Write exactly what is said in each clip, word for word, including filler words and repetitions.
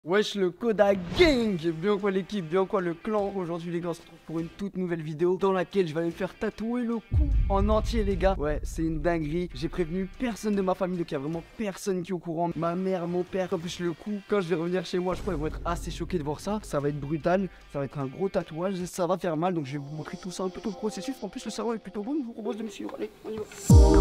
Wesh le Koda Gang, bien quoi l'équipe, bien quoi le clan. Aujourd'hui les gars on se retrouve pour une toute nouvelle vidéo dans laquelle je vais aller me faire tatouer le cou en entier les gars. Ouais c'est une dinguerie, j'ai prévenu personne de ma famille donc il y a vraiment personne qui est au courant. Ma mère, mon père, en plus le cou, quand je vais revenir chez moi je crois qu'ils vont être assez choqués de voir ça. Ça va être brutal, ça va être un gros tatouage, ça va faire mal donc je vais vous montrer tout ça, un peu tout le processus. En plus le salon est plutôt bon, je vous propose de me suivre, allez on y va.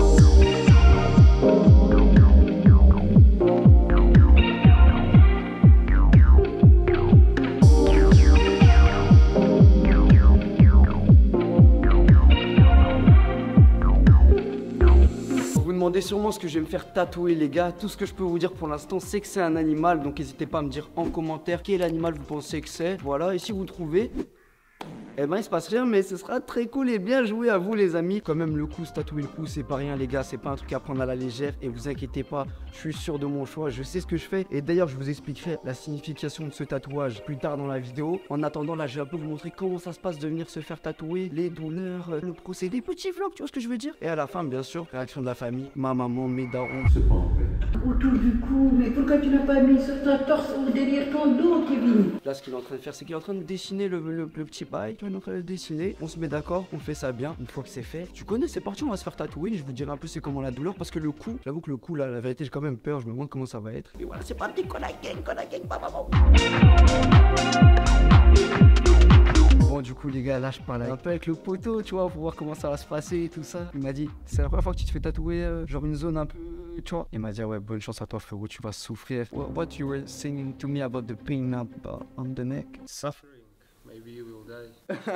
Vous demandez sûrement ce que je vais me faire tatouer les gars. Tout ce que je peux vous dire pour l'instant c'est que c'est un animal. Donc n'hésitez pas à me dire en commentaire quel animal vous pensez que c'est. Voilà, et si vous trouvez, eh ben il se passe rien mais ce sera très cool et bien joué à vous les amis. Quand même le coup, se tatouer le cou c'est pas rien les gars, c'est pas un truc à prendre à la légère. Et vous inquiétez pas, je suis sûr de mon choix, je sais ce que je fais. Et d'ailleurs je vous expliquerai la signification de ce tatouage plus tard dans la vidéo. En attendant là je vais un peu vous montrer comment ça se passe de venir se faire tatouer, les douleurs, le procédé, petits vlogs, tu vois ce que je veux dire. Et à la fin bien sûr, réaction de la famille, ma maman, mes darons. Autour du cou, mais pourquoi tu n'as pas mis sur ton torse ou derrière ton dos, Kevin? Là ce qu'il est en train de faire c'est qu'il est en train de dessiner le, le, le petit bail. Il est en train de dessiner, on se met d'accord, on fait ça bien. Une fois que c'est fait, tu connais, c'est parti, on va se faire tatouer. Je vous dirai un peu c'est comment la douleur parce que le cou, j'avoue que le cou là, la vérité j'ai quand même peur, je me demande comment ça va être. Et voilà c'est parti, Koda Gang, Koda Gang, bam bam bam. Bon du coup les gars là je parle un peu avec le poteau tu vois pour voir comment ça va se passer et tout ça. Il m'a dit c'est la première fois que tu te fais tatouer euh, genre une zone un peu tu vois. Il m'a dit ouais bonne chance à toi frérot, tu vas souffrir. What, what you were saying to me about the pain up uh, on the neck? Suffering. Maybe you will die.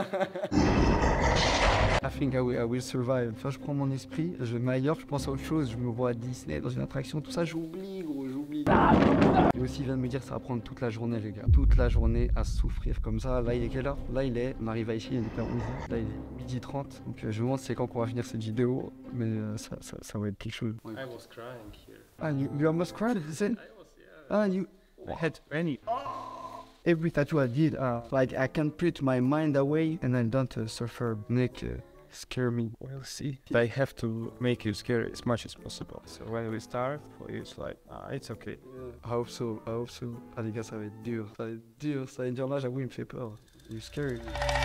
I think I will, I will survive. Enfin, je prends mon esprit, je mets ailleurs, je pense à autre chose, je me vois à Disney dans une attraction, tout ça, j'oublie gros, j'oublie. Et aussi il vient de me dire que ça va prendre toute la journée les gars, toute la journée à souffrir comme ça. Là il est quelle heure? Là il est, on arrive à ici, il est onze heures, là il est midi trente. Donc euh, je me demande c'est quand qu'on va finir cette vidéo, mais euh, ça, ça, ça va être quelque chose. I was crying here. Ah, you, you almost cried, is it? I was, yeah. Ah, you... I had many. Every tattoo I did, uh, like I can put my mind away and I don't uh, suffer neck uh, scare me. We'll see. They have to make you scared as much as possible. So when we start, for you it's like, ah, it's okay. I hope so, I hope so. Ah les gars, ça va être dur, ça va être dur, ça va être dur. Là, j'avoue, il me fait peur. You scary.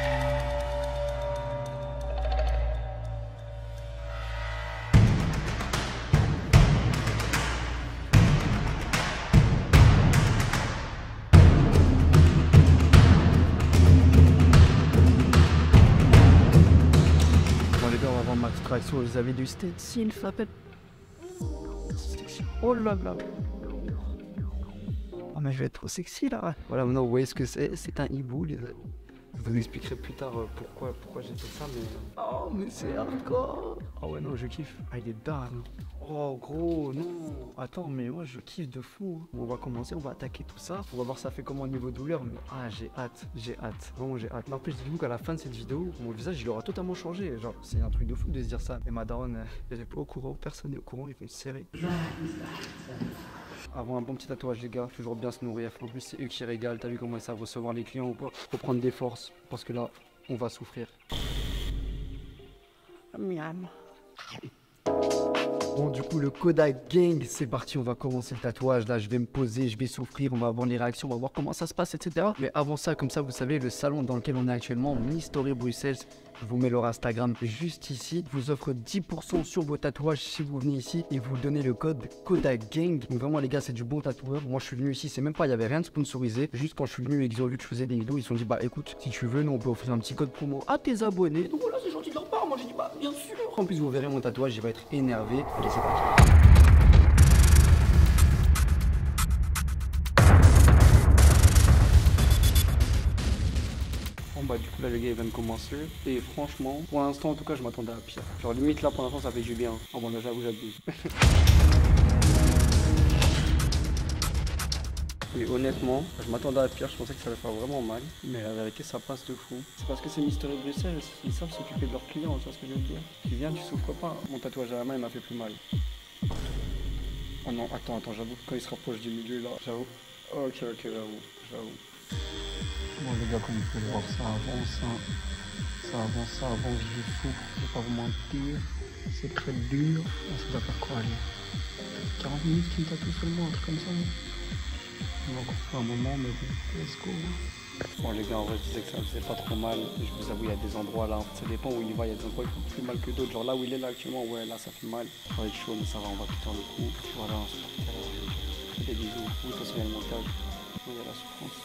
Max Traxo, vous avez du stencil, ça s'appelle. Oh là là. Oh mais je vais être trop sexy là. Voilà, maintenant vous voyez ce que c'est. C'est un hibou. Les... Je vous expliquerai plus tard pourquoi, pourquoi j'ai fait ça, mais. Oh mais c'est hardcore. Oh ouais non je kiffe. Ah il est dingue. Oh gros non. Attends mais moi je kiffe de fou. On va commencer, on va attaquer tout ça. On va voir ça fait comment au niveau douleur. Mais ah j'ai hâte, j'ai hâte. Vraiment j'ai hâte. Mais en plus dites-vous qu'à la fin de cette vidéo, mon visage il aura totalement changé. Genre c'est un truc de fou de se dire ça. Et ma daronne, elle est pas au courant, personne n'est au courant, il fait serrer. Avoir un bon petit tatouage les gars, toujours bien se nourrir. En plus c'est eux qui régalent, t'as vu comment ils savent recevoir les clients ou pas. Faut prendre des forces parce que là on va souffrir. Miam. Bon du coup le Koda Gang c'est parti, on va commencer le tatouage. Là je vais me poser, je vais souffrir, on va voir les réactions, on va voir comment ça se passe etc. Mais avant ça comme ça vous savez le salon dans lequel on est actuellement, Mystery Bruxelles, je vous mets leur Instagram juste ici, je vous offre dix pour cent sur vos tatouages si vous venez ici et vous donnez le code Koda Gang. Donc vraiment les gars c'est du bon tatoueur. Moi je suis venu ici, c'est même pas, il y avait rien de sponsorisé, juste quand je suis venu et qu'ils ont vu que je faisais des vidéos, ils se sont dit bah écoute si tu veux nous on peut offrir un petit code promo à tes abonnés. Donc voilà c'est gentil de leur part, moi j'ai dit bah bien sûr. En plus vous verrez mon tatouage, il va être énervé. Allez c'est parti. Bon bah du coup là le gars il vient de commencer et franchement pour l'instant en tout cas je m'attendais à pire. Genre limite là pour l'instant ça fait du bien. Oh bon là j'avoue j'abuse. Et honnêtement je m'attendais à pire, je pensais que ça allait faire vraiment mal. Mais la vérité ça passe de fou. C'est parce que c'est Mystery Bruxelles, ils savent s'occuper de leurs clients, tu vois ce que je veux dire. Tu viens tu souffres pas. Mon tatouage à la main il m'a fait plus mal. Oh non attends attends j'avoue quand il se rapproche du milieu là j'avoue. Ok ok j'avoue j'avoue. Bon les gars comme vous pouvez le voir ça avance hein. Ça avance ça avance du fou. Je vais pas vous mentir. C'est très dur. Ça doit faire quoi aller quarante minutes qu'il me tatoue seulement, un truc comme ça. On va couper un moment, mais bon, let's go. Bon les gars, en vrai je disais que ça faisait pas trop mal. Je vous avoue, il y a des endroits là, ça dépend où il va, il y a des endroits qui font plus mal que d'autres. Genre là où il est là actuellement, ouais là ça fait mal. Ça va être chaud mais ça va, on va tout faire le coup. Voilà, on se fait des bisous. Oui, ça c'est bien le montage. Il y a la souffrance.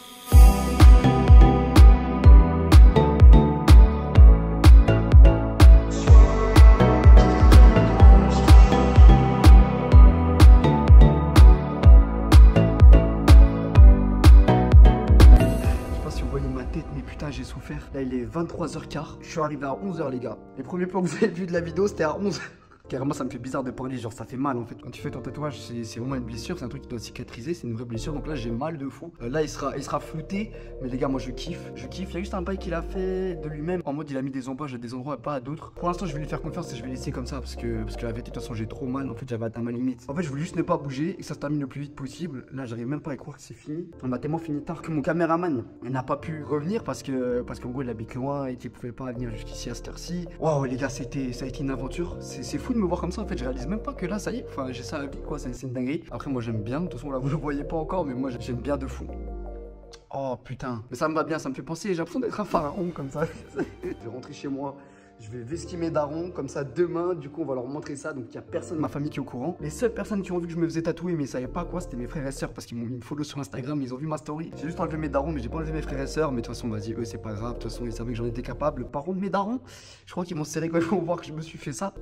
Mais putain j'ai souffert. Là il est vingt-trois heures quinze. Je suis arrivé à onze heures les gars. Les premiers plans que vous avez vus de la vidéo c'était à onze heures. Carrément ça me fait bizarre de parler, genre ça fait mal en fait. Quand tu fais ton tatouage c'est vraiment une blessure, c'est un truc qui doit cicatriser, c'est une vraie blessure. Donc là j'ai mal de fou. euh, Là il sera, il sera flouté. Mais les gars moi je kiffe, je kiffe. Il y a juste un bail qu'il a fait de lui-même. En mode il a mis des embauches à des endroits pas à d'autres. Pour l'instant je vais lui faire confiance et je vais laisser comme ça. Parce que, parce que la vérité de toute façon j'ai trop mal. En fait j'avais atteint ma limite. En fait je voulais juste ne pas bouger et que ça se termine le plus vite possible. Là j'arrive même pas à croire que c'est fini. On a tellement fini tard que mon caméraman n'a pas pu revenir. Parce que parce qu'en gros il habite loin et qu'il pouvait pas venir jusqu'ici à cette heure-ci. Waouh les gars c'était, ça a été une aventure. C'est fou de me voir comme ça en fait. Je réalise même pas que là ça y est, enfin j'ai ça à vie quoi, c'est une dinguerie. Après moi j'aime bien, de toute façon là vous le voyez pas encore mais moi j'aime bien de fou. Oh putain, mais ça me va bien, ça me fait penser, j'ai l'impression d'être un pharaon comme ça. Je vais rentrer chez moi, je vais vesquer mes darons, comme ça demain du coup on va leur montrer ça. Donc il y a personne de ma famille qui est au courant. Les seules personnes qui ont vu que je me faisais tatouer mais ils savaient pas quoi, c'était mes frères et sœurs parce qu'ils m'ont mis une follow sur Instagram, ils ont vu ma story. J'ai juste enlevé mes darons mais j'ai pas enlevé mes frères et sœurs. Mais de toute façon vas-y, eux c'est pas grave, de toute façon ils savaient que j'en étais capable. Par contre mes darons, je crois qu'ils m'ont serré quand ils vont voir que je me suis fait ça.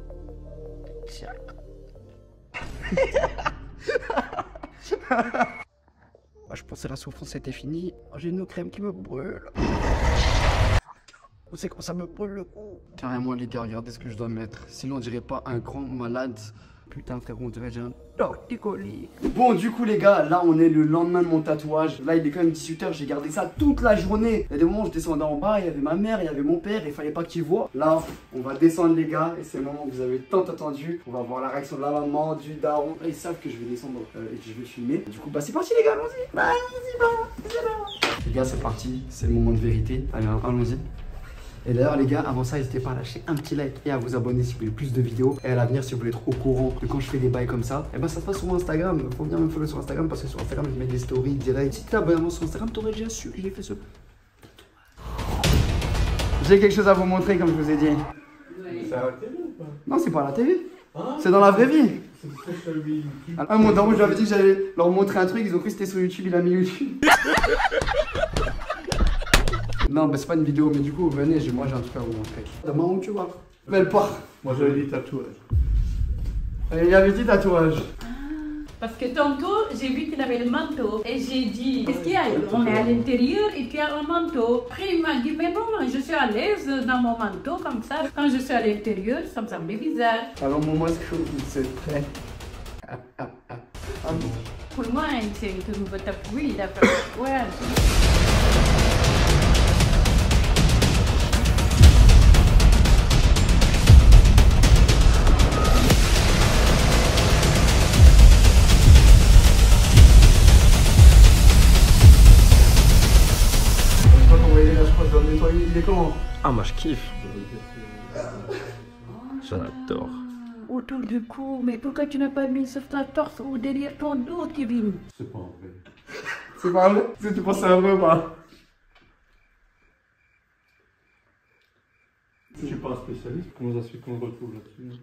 Bah, je pensais la souffrance c'était fini. Oh, j'ai une crème qui me brûle. Vous savez comment ça me brûle le cou. Carrément les gars, regardez ce que je dois mettre. Sinon on dirait pas un grand malade. Putain frérot, on dirait j'ai un torticolis. Bon du coup les gars, là on est le lendemain de mon tatouage. Là il est quand même dix-huit heures, j'ai gardé ça toute la journée. Il y a des moments où je descendais en bas, il y avait ma mère, il y avait mon père, il fallait pas qu'ils voient. Là on va descendre les gars, et c'est le moment que vous avez tant attendu. On va voir la réaction de la maman, du daron. Là ils savent que je vais descendre euh, et que je vais filmer. Du coup bah c'est parti les gars, allons-y. Bah allons-y, bah, c'est bon. Les gars c'est parti, c'est le moment de vérité. Allez allons-y. Et d'ailleurs les gars, avant ça, n'hésitez pas à lâcher un petit like et à vous abonner si vous voulez plus de vidéos. Et à l'avenir, si vous voulez être au courant de quand je fais des bails comme ça, et ben ça se passe sur mon Instagram. Faut venir me follow sur Instagram parce que sur Instagram, je mets des stories directs. Si t'es abonné sur Instagram, t'aurais déjà su que j'ai fait ce. J'ai quelque chose à vous montrer comme je vous ai dit. Oui. C'est à la télé ou pas? Non, c'est pas à la télé. Ah, c'est dans la vraie vie. C'est pour ça que je t'avais mis YouTube. Ah, mon daron, je lui avais dit que j'allais leur montrer un truc, ils ont cru que c'était sur YouTube, il a mis YouTube. Non, bah c'est pas une vidéo, mais du coup, venez, moi j'ai un truc à vous montrer. Demain, où tu vois? Belle part. Moi j'avais dit tatouage. Il avait dit tatouage. Parce que tantôt, j'ai vu qu'il avait le manteau et j'ai dit, qu'est-ce qu'il y a? On est à l'intérieur et tu as un manteau. Après, il m'a dit, mais non, je suis à l'aise dans mon manteau comme ça. Quand je suis à l'intérieur, ça me semblait bizarre. Alors, mon masque, c'est prêt. Ah, ah, ah. Ah bon. Pour moi, c'est un nouveau tatouage, il a fait tatouage. Il est comment? Ah moi je kiffe. J'adore. Autour du cou, mais pourquoi tu n'as pas mis sur ta torse ou derrière ton dos, Kevin? C'est pas vrai. C'est pas vrai? Est-ce que tu penses que c'est un vrai ou pas? Je suis pas un spécialiste, comment ça se fait qu'on le retrouve là-dessus?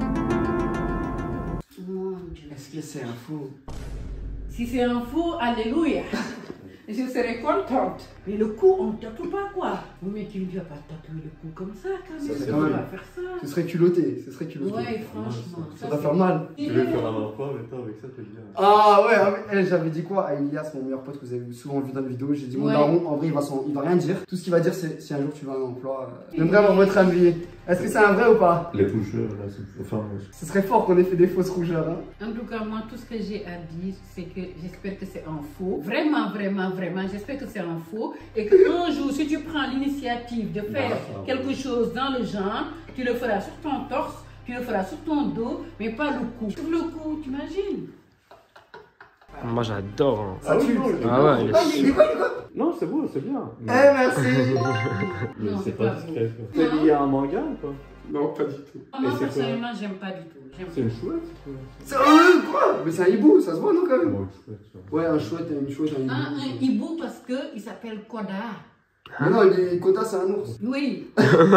Est-ce que c'est un faux? Si c'est un faux, alléluia. Je serais contente. Mais le cou, on ne tatoue pas quoi? Oui, mais tu ne vas pas tatouer le cou comme ça quand même. Ça, Tu quand vas même. faire ça. Ce serait culotté, ce serait culotté. Ouais, franchement. Ça va faire mal. Je vais faire un enfant, mais toi avec ça, t'es bien. Ah ouais, ah ouais. Eh, j'avais dit quoi à Elias, mon meilleur pote que vous avez souvent vu dans la vidéo. J'ai dit mon Ouais. daron, en vrai, il va, son- il va rien dire. Tout ce qu'il va dire, c'est si un jour tu veux un emploi. Euh... J'aimerais avoir votre avis. Est-ce que c'est un vrai ou pas? Les rougeurs, là, c'est. Enfin, Ce serait fort qu'on ait fait des fausses rougeurs. Hein. En tout cas, moi, tout ce que j'ai à dire, c'est que j'espère que c'est un faux. Vraiment, vraiment, vraiment, j'espère que c'est un faux. Et qu'un jour, si tu prends l'initiative de faire D'accord. quelque chose dans le genre, tu le feras sur ton torse, tu le feras sur ton dos, mais pas le cou. Sur le cou, t'imagines? Moi j'adore. Hein. Ça tue. non, Ah ouais, il est Ah, il est quoi, il est quoi? non, c'est beau, c'est bien. Eh, merci. Mais Non, c'est c'est pas pas discret. C'est lié à un manga ou pas? Non, pas du tout. Moi, Et c'est personnellement, j'aime pas du tout. J'aime C'est pas. une chouette? C'est euh, quoi? Mais c'est un hibou, ça se voit, non, quand même? Bon, une chouette, ça. Ouais, un chouette, une chouette, un hibou. Ah, un hibou parce qu'il s'appelle Koda. Mais non, les Koda, c'est un ours. Oui.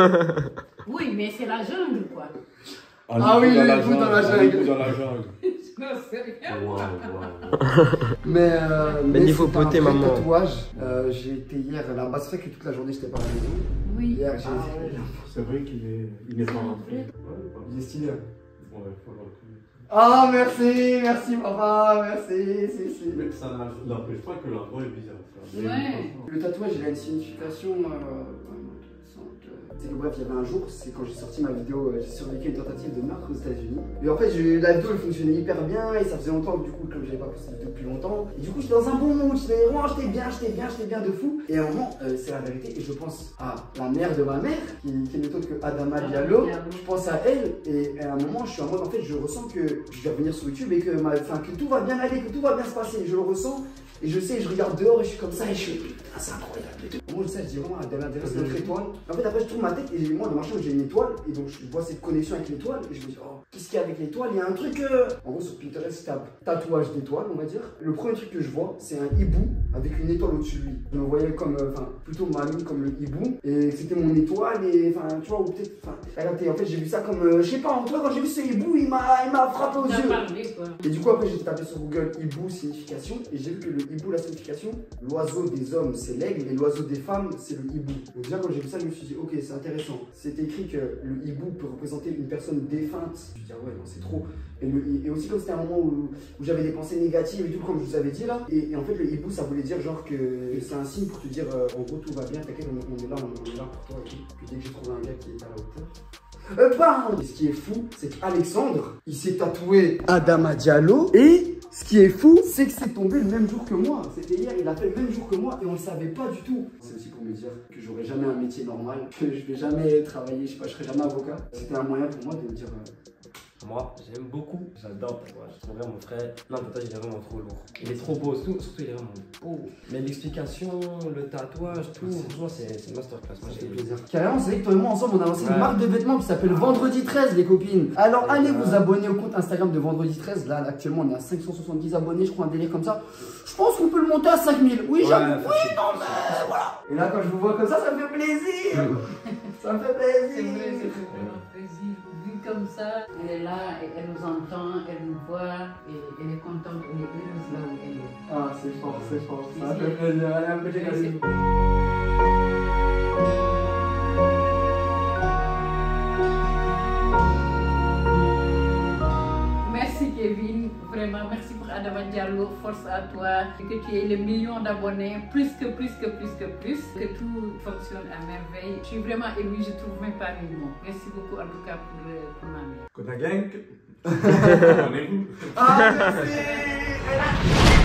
Oui, mais c'est la jungle, quoi. Ah oui, le hibou dans la jungle. Dans la jungle. Non, c'est rien. Waouh, waouh. Mais, euh, Mais niveau c'était un beauté, vrai maman. tatouage. Euh, j'ai été hier là-bas, c'est vrai que toute la journée, j'étais pas à la maison. Oui. Hier, j'ai Ah ouais, c'est vrai qu'il est, il est pas rentré. vrai. Ouais, pas il est stylé. Ouais, faut le reconnaître. Ah, merci, merci, papa, merci, si, si. Mais ça n'empêche pas que l'endroit est bizarre. Ça. Ouais. Le tatouage, il a une signification euh, vraiment intéressante. C'est que bref, il y avait un jour, c'est quand j'ai sorti ma vidéo, euh, j'ai survécu à une tentative de meurtre aux États-Unis. Et en fait, je- la vidéo elle fonctionnait hyper bien et ça faisait longtemps, du coup, comme j'avais pas posté de vidéo depuis longtemps. Et du coup, j'étais dans un bon mood, j'étais oh, j'étais bien, j'étais bien, j'étais bien de fou. Et à un moment, euh, c'est la vérité, et je pense à la mère de ma mère, qui, qui n'est autre que Adama Diallo. Je pense à elle, et à un moment, je suis en mode, en fait, je ressens que je vais revenir sur YouTube et que, ma, enfin, que tout va bien aller, que tout va bien se passer. Je le ressens. Et je sais, je regarde dehors et je suis comme ça et je suis putain, c'est incroyable. Moi, je sais, je dis vraiment, Adama Diallo, c'est notre étoile. En fait, après, je tourne ma tête et moi, dans ma chambre, j'ai une étoile. Et donc, je vois cette connexion avec l'étoile. Et je me dis, oh, qu'est-ce qu'il y a avec l'étoile? Il y a un truc. Euh... En gros, sur Pinterest, je tape tatouage d'étoile, on va dire. Le premier truc que je vois, c'est un hibou avec une étoile au-dessus de lui. Je me voyais comme, enfin, euh, plutôt mamie comme le hibou. Et c'était mon étoile. Et enfin, tu vois, ou peut-être. Enfin, regardez, en fait, j'ai vu ça comme. Euh, je sais pas, en tout cas, quand j'ai vu ce hibou, il m'a frappé aux On a yeux. parlé, quoi. Et du coup, après, j'ai tapé sur Google hibou signification. Et j'ai vu que le hibou, la signification, l'oiseau des hommes, c'est l'aigle. Et l'oiseau des femmes, c'est le hibou. Donc, déjà, quand j'ai vu ça, je me suis dit, ok, c'est intéressant. C'est écrit que le hibou peut représenter une personne défunte. Je me suis dit, ah ouais, non, c'est trop. Et, le, et aussi, comme c'était un moment où, où j'avais des pensées négatives et tout, comme je vous avais dit là. Et, et en fait, le hibou, ça voulait dire genre que c'est un signe pour te dire, euh, en gros, tout va bien, t'inquiète, on, on est là, on, on est là pour toi et tout. Puis dès que j'ai trouvé un gars qui est à la hauteur. Euh, bam! Et ce qui est fou, c'est qu'Alexandre, il s'est tatoué Adama Diallo. Et ce qui est fou, c'est que c'est tombé le même jour que moi. C'était hier, il a fait le même jour que moi et on le savait pas du tout. C'est aussi pour me dire que j'aurai jamais un métier normal, que je vais jamais travailler, je sais pas, je serai jamais avocat. C'était un moyen pour moi de me dire. Euh, Moi, j'aime beaucoup, j'adore le tatouage. C'est vraiment frais. Non, le tatouage, il est vraiment trop lourd. Il est trop beau, surtout, surtout il est vraiment beau. Mais l'explication, le tatouage, tout, franchement, c'est une masterclass. Moi, Ça j'ai fait plaisir. Carrément, c'est vrai que toi et moi ensemble on a lancé une Ouais. marque de vêtements qui s'appelle Vendredi treize, les copines. Alors Ouais. allez vous abonner au compte Instagram de Vendredi treize. Là actuellement on est à cinq cent soixante-dix abonnés, je crois, un délire comme ça. Je pense qu'on peut le monter à cinq mille. Oui, j'avoue. Oui, non, mais voilà. Et là quand je vous vois comme ça, ça me fait plaisir. Ça me fait C'est plaisir. vrai, c'est vraiment plaisir. Vu comme ça, elle est là, et elle nous entend, elle nous voit, et elle est contente, elle est heureuse là où elle est. Ah, c'est fort, c'est fort. Ça me fait plaisir. Allez, un petit câlin. Merci Kevin, vraiment merci pour Adama Diallo, force à toi, que tu aies les millions d'abonnés, plus que plus que plus que plus, que tout fonctionne à merveille. Je suis vraiment émue, je trouve même pas mes mots. Merci beaucoup en tout cas pour, euh, pour ma mère. Koda Gang. Abonnez-vous. Ah, merci.